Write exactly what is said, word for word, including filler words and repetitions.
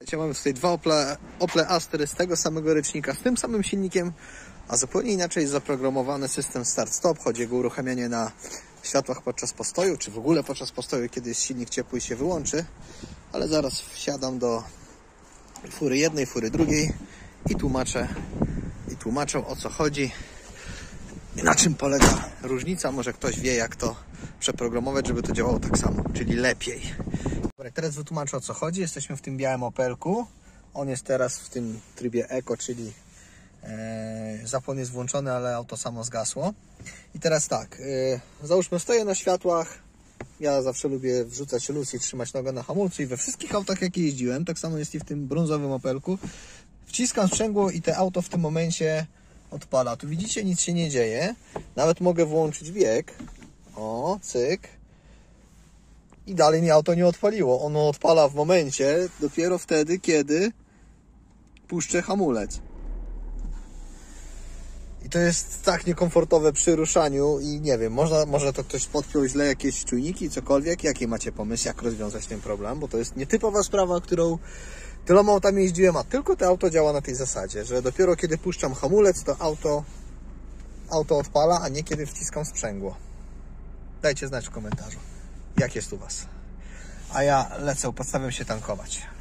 Wiecie, mamy tutaj dwa Ople, Ople Astery z tego samego rocznika, z tym samym silnikiem, a zupełnie inaczej jest zaprogramowany system start-stop. Chodzi o jego uruchamianie na światłach podczas postoju, czy w ogóle podczas postoju, kiedy jest silnik ciepły i się wyłączy. Ale zaraz wsiadam do fury jednej, fury drugiej i tłumaczę, i tłumaczę o co chodzi i na czym polega różnica. Może ktoś wie, jak to przeprogramować, żeby to działało tak samo, czyli lepiej. Dobra, teraz wytłumaczę, o co chodzi. Jesteśmy w tym białym Opelku. On jest teraz w tym trybie Eco, czyli e, zapłon jest włączony, ale auto samo zgasło. I teraz tak, e, załóżmy, stoję na światłach. Ja zawsze lubię wrzucać luz i trzymać nogę na hamulcu i we wszystkich autach, jakie jeździłem, tak samo jest i w tym brązowym Opelku. Wciskam sprzęgło i to auto w tym momencie odpala. Tu widzicie, nic się nie dzieje. Nawet mogę włączyć bieg. O, cyk. I dalej mi auto nie odpaliło. Ono odpala w momencie dopiero wtedy, kiedy puszczę hamulec. I to jest tak niekomfortowe przy ruszaniu i nie wiem, można, może to ktoś podpiął źle jakieś czujniki, cokolwiek. Jakie macie pomysł, jak rozwiązać ten problem? Bo to jest nietypowa sprawa, którą tyloma autami jeździłem, a tylko to auto działa na tej zasadzie, że dopiero kiedy puszczam hamulec, to auto, auto odpala, a nie kiedy wciskam sprzęgło. Dajcie znać w komentarzu, jak jest u Was. A ja lecę, podstawiam się tankować.